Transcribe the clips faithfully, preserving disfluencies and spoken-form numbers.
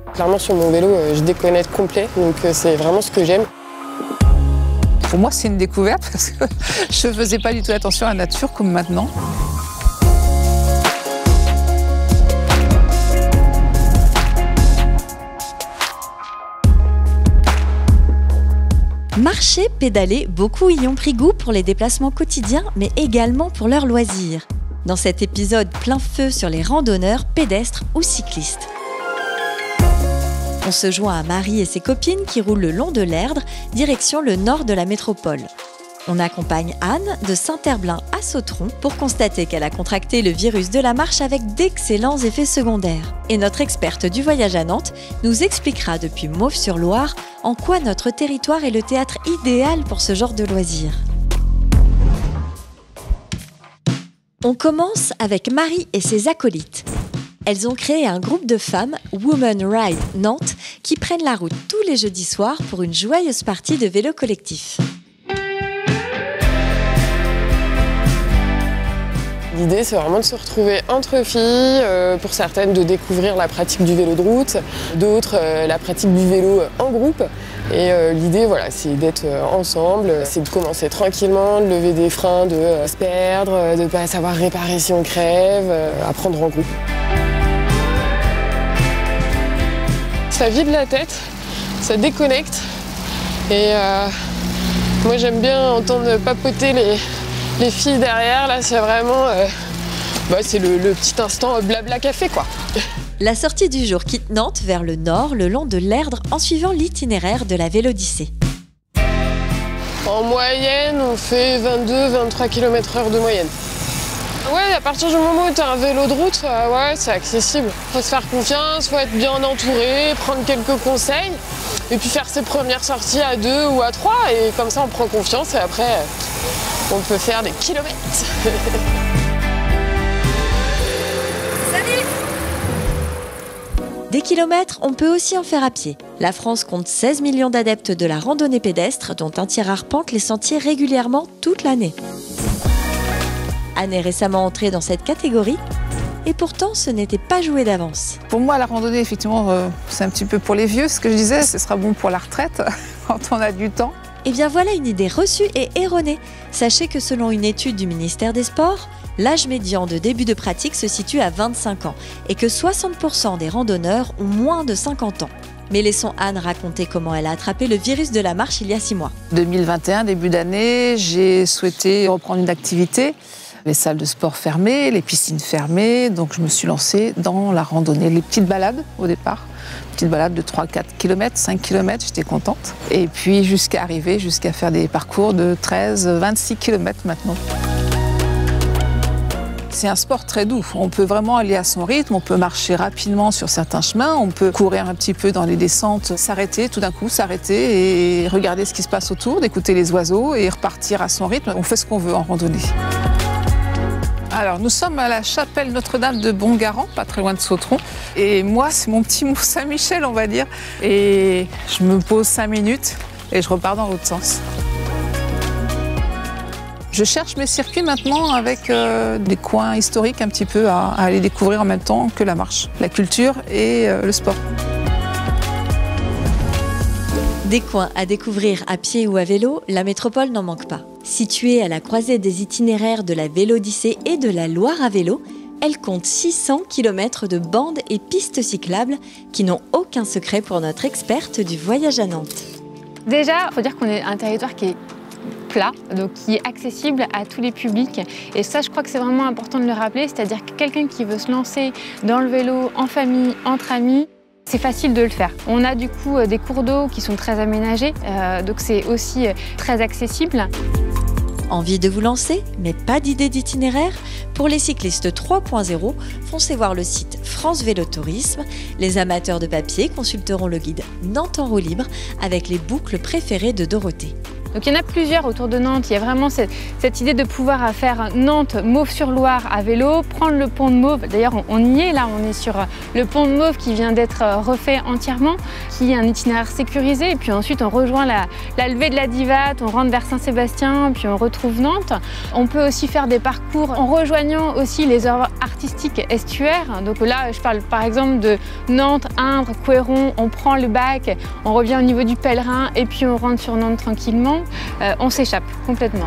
Clairement sur mon vélo, je déconnecte complet, donc c'est vraiment ce que j'aime. Pour moi, c'est une découverte parce que je ne faisais pas du tout attention à la nature comme maintenant. Marcher, pédaler, beaucoup y ont pris goût pour les déplacements quotidiens, mais également pour leurs loisirs. Dans cet épisode plein feu sur les randonneurs, pédestres ou cyclistes. On se joint à Marie et ses copines qui roulent le long de l'Erdre, direction le nord de la métropole. On accompagne Anne de Saint-Herblain à Sautron pour constater qu'elle a contracté le virus de la marche avec d'excellents effets secondaires. Et notre experte du voyage à Nantes nous expliquera depuis Mauves-sur-Loire en quoi notre territoire est le théâtre idéal pour ce genre de loisirs. On commence avec Marie et ses acolytes. Elles ont créé un groupe de femmes, Women Ride Nantes, qui prennent la route tous les jeudis soirs pour une joyeuse partie de vélo collectif. L'idée, c'est vraiment de se retrouver entre filles, euh, pour certaines de découvrir la pratique du vélo de route, d'autres euh, la pratique du vélo en groupe. Et euh, l'idée, voilà, c'est d'être euh, ensemble, c'est de commencer tranquillement, de lever des freins, de euh, se perdre, euh, de ne pas savoir réparer si on crève, euh, apprendre en groupe. Ça vide la tête, ça déconnecte. Et euh, moi, j'aime bien entendre papoter les... Les filles derrière, là, c'est vraiment... Euh, bah, c'est le, le petit instant blabla café, quoi. La sortie du jour quitte Nantes vers le nord, le long de l'Erdre, en suivant l'itinéraire de la Vélodyssée. En moyenne, on fait vingt-deux à vingt-trois kilomètres heure de moyenne. Ouais, à partir du moment où tu as un vélo de route, euh, ouais, c'est accessible. Faut se faire confiance, faut être bien entouré, prendre quelques conseils, et puis faire ses premières sorties à deux ou à trois, et comme ça, on prend confiance, et après... Euh, on peut faire des kilomètres. Salut! Des kilomètres, on peut aussi en faire à pied. La France compte seize millions d'adeptes de la randonnée pédestre, dont un tiers arpente les sentiers régulièrement toute l'année. Anne est récemment entrée dans cette catégorie, et pourtant ce n'était pas joué d'avance. Pour moi, la randonnée, effectivement, euh, c'est un petit peu pour les vieux. Ce que je disais, ce sera bon pour la retraite, quand on a du temps. Eh bien voilà une idée reçue et erronée. Sachez que selon une étude du ministère des Sports, l'âge médian de début de pratique se situe à vingt-cinq ans et que soixante pour cent des randonneurs ont moins de cinquante ans. Mais laissons Anne raconter comment elle a attrapé le virus de la marche il y a six mois. deux mille vingt et un, début d'année, j'ai souhaité reprendre une activité. Les salles de sport fermées, les piscines fermées, donc je me suis lancée dans la randonnée. Les petites balades au départ. Petite balade de trois à quatre kilomètres, cinq kilomètres, j'étais contente. Et puis jusqu'à arriver, jusqu'à faire des parcours de treize à vingt-six kilomètres maintenant. C'est un sport très doux, on peut vraiment aller à son rythme, on peut marcher rapidement sur certains chemins, on peut courir un petit peu dans les descentes, s'arrêter tout d'un coup, s'arrêter et regarder ce qui se passe autour, d'écouter les oiseaux et repartir à son rythme. On fait ce qu'on veut en randonnée. Alors, nous sommes à la chapelle Notre-Dame de Bongarant, pas très loin de Sautron. Et moi, c'est mon petit Mont Saint-Michel, on va dire. Et je me pose cinq minutes et je repars dans l'autre sens. Je cherche mes circuits maintenant avec euh, des coins historiques un petit peu à, à aller découvrir en même temps que la marche, la culture et euh, le sport. Des coins à découvrir à pied ou à vélo, la métropole n'en manque pas. Située à la croisée des itinéraires de la Vélodyssée et de la Loire à vélo, elle compte six cents kilomètres de bandes et pistes cyclables qui n'ont aucun secret pour notre experte du voyage à Nantes. Déjà, il faut dire qu'on est un territoire qui est plat, donc qui est accessible à tous les publics. Et ça, je crois que c'est vraiment important de le rappeler, c'est-à-dire que quelqu'un qui veut se lancer dans le vélo, en famille, entre amis, c'est facile de le faire. On a du coup des cours d'eau qui sont très aménagés, euh, donc c'est aussi très accessible. Envie de vous lancer, mais pas d'idée d'itinéraire? Pour les cyclistes trois point zéro, foncez voir le site France Vélo Tourisme. Les amateurs de papier consulteront le guide Nantes en roue libre avec les boucles préférées de Dorothée. Donc il y en a plusieurs autour de Nantes. Il y a vraiment cette, cette idée de pouvoir faire Nantes, Mauves-sur-Loire à vélo, prendre le pont de Mauves. D'ailleurs, on, on y est là, on est sur le pont de Mauves qui vient d'être refait entièrement, qui est un itinéraire sécurisé. Et puis ensuite, on rejoint la, la levée de la Divate, on rentre vers Saint-Sébastien, puis on retrouve Nantes. On peut aussi faire des parcours en rejoignant aussi les œuvres artistiques estuaires. Donc là, je parle par exemple de Nantes, Indre, Couëron. On prend le bac, on revient au niveau du Pèlerin et puis on rentre sur Nantes tranquillement. Euh, on s'échappe complètement.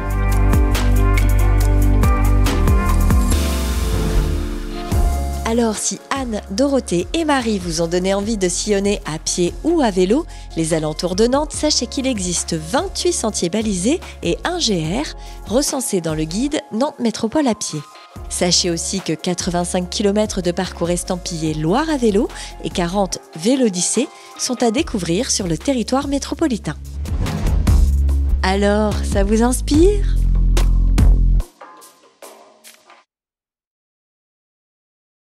Alors si Anne, Dorothée et Marie vous ont donné envie de sillonner à pied ou à vélo les alentours de Nantes, sachez qu'il existe vingt-huit sentiers balisés et un G R recensé dans le guide Nantes Métropole à pied. Sachez aussi que quatre-vingt-cinq kilomètres de parcours estampillés Loire à vélo et quarante Vélodyssée sont à découvrir sur le territoire métropolitain. Alors, ça vous inspire ?